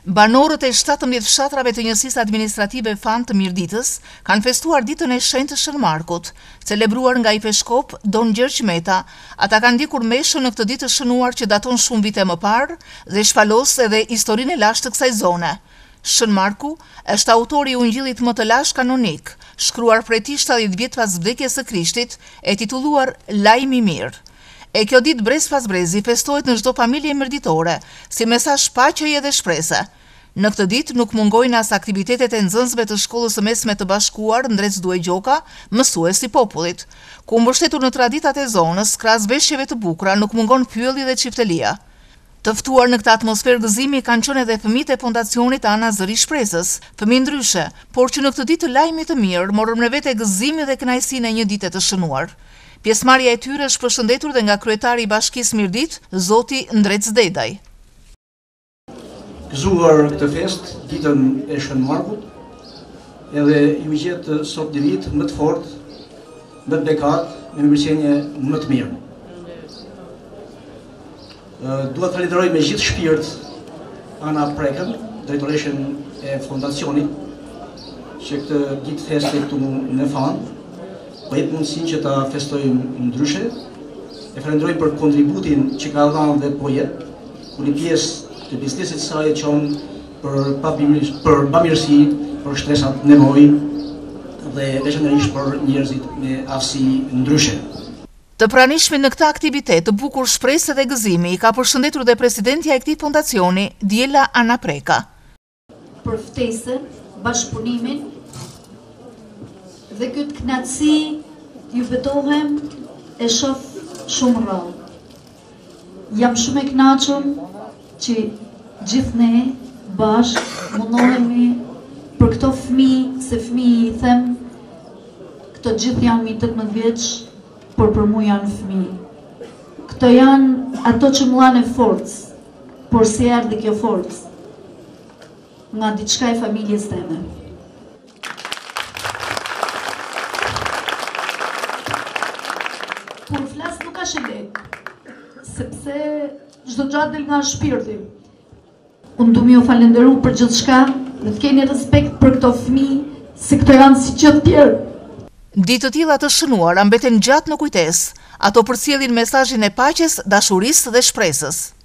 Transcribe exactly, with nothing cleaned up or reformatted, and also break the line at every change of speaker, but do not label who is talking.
Banorët e shtatëmbëdhjetë fshatrave të njësisë administrative Fan të Mirditës kanë festuar ditën e shenjtë të Shën Markut, celebruar nga Ipeshkop Don Gjergj Meta. Ata kanë ndjekur meshën në këtë ditë të shënuar që daton shumë vite më parë dhe shpalos edhe historinë e lashtë të kësaj zone. Shën Marku është autori i ungjillit më të lashtë kanonik, shkruar prej tij shtatëdhjetë vjet pas vdekjes së Krishtit, e titulluar Lajmi i Mirë. E kjo ditë brez pas brezi festohet në çdo familje mirditore, si mesazh paqeje dhe shprese. Në këtë ditë nuk mungojnë as aktivitetet e nxënësve të shkollës së mesme të bashkuar Ndrec Duaj Gjoka, mësuesi i popullit, ku mbështetur në traditat e zonës, krahas veshjeve të bukura, nuk mungon pyelli dhe çiftelia. Të ftuar në këtë atmosferë gëzimi kanë qenë edhe fëmijët e fondacionit Ana Zëri Shpresës, fëmijë ndryshe, por që në këtë ditë të lajmit të mirë morën me vete gëzimin dhe kënaqësinë e një dite të shënuar. Pjesëmarrja e tyre është përshëndetur dhe nga kryetari i Bashkisë Mirdit, zoti Ndrec Dedaj.
Gëzuar këtë fest, ditën e Shën Markut, edhe ju gjetë sot një vit më të fortë, më të bekat, me mirëqenie më të mirë. Dua të falenderoj me gjithë shpirt Ana Prekën, drejtoreshen e fondacionit, që këtë ditë feste këtu në Fan, po jetë mundësinë që ta festojmë ndryshe. E falenderoj për kontributin që ka dhënë dhe po jetë, ku një pjesë të biznesit saj e qonë për bamirësi, për shtresat nevojë dhe veçanërisht për njerëzit me aftësi ndryshe.
Të pranishmin në këtë aktivitet të bukur shpresë dhe gëzimi i ka përshëndetur dhe presidentja e këtij fondacioni, Diela Ana Preka.
Për ftesën, bashkëpunimin dhe këtë kënaqësi ju betohem e shoh shumë rrallë. Jam shumë e kënaqur që gjithë ne bashkë mundohemi për këto fëmijë, se fëmijë i them, këto gjithë janë mi tetëmbëdhjetë vjeç, por për mua janë fëmijë. Këto janë ato që më lanë forcë, por si erdhi kjo forcë? Nga diçka e familjes teme. Kur flas nuk ka shëlet, sepse çdo gjatë del nga shpirti. Unë du mi ju falenderu për gjithçka dhe të keni respekt për këto fëmijë, se këto janë si që të tjerë.
Ditë të tilla të shënuara mbeten gjatë në kujtesë. Ato përcjellin mesazhin e paqes, dashurisë dhe shpresës.